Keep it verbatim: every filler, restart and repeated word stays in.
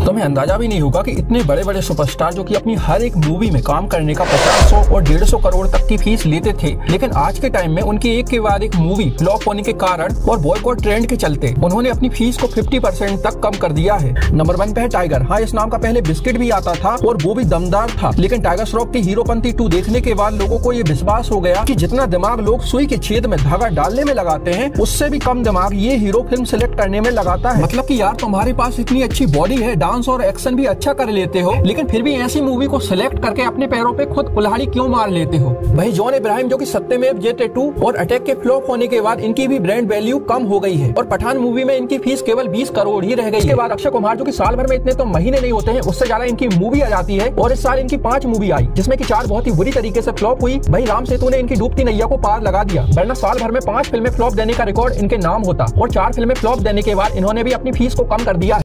तुम्हें अंदाजा भी नहीं होगा कि इतने बड़े बड़े सुपरस्टार जो कि अपनी हर एक मूवी में काम करने का पचास सौ और डेढ़ सौ करोड़ तक की फीस लेते थे, लेकिन आज के टाइम में उनकी एक के बाद एक मूवी फ्लॉप होने के कारण और बॉयकॉट ट्रेंड के चलते उन्होंने अपनी फीस को पचास परसेंट तक कम कर दिया है। नंबर वन पे है टाइगर। हाँ, इस नाम का पहले बिस्किट भी आता था और वो भी दमदार था, लेकिन टाइगर श्रॉफ की हीरोपंती टू देखने के बाद लोगों को ये विश्वास हो गया कि जितना दिमाग लोग सुई के छेद में धागा डालने में लगाते हैं, उससे भी कम दिमाग ये हीरो फिल्म सिलेक्ट करने में लगाता है। मतलब कि यार, तुम्हारे पास इतनी अच्छी बॉडी है, डांस और एक्शन भी अच्छा कर लेते हो, लेकिन फिर भी ऐसी मूवी को सिलेक्ट करके अपने पैरों पे खुद कुल्हाड़ी क्यों मार लेते हो? भाई जॉन इब्राहिम जो कि सत्यमेव जयते टू और अटैक के फ्लॉप होने के बाद इनकी भी ब्रांड वैल्यू कम हो गई है और पठान मूवी में इनकी फीस केवल बीस करोड़ ही रह गई। इसके बाद अक्षय कुमार जो कि साल भर में इतने तो महीने नहीं होते हैं, उससे ज्यादा इनकी मूवी आ जाती है और इस साल इनकी पांच मूवी आई, जिसमें की चार बहुत ही बुरी तरीके से फ्लॉप हुई। भाई राम सेतु ने इनकी डूबती नैया को पार लगा दिया, वरना साल भर में पांच फिल्में फ्लॉप देने का रिकॉर्ड इनके नाम होता और चार फिल्में फ्लॉप देने के बाद इन्होंने भी अपनी फीस को कम कर दिया।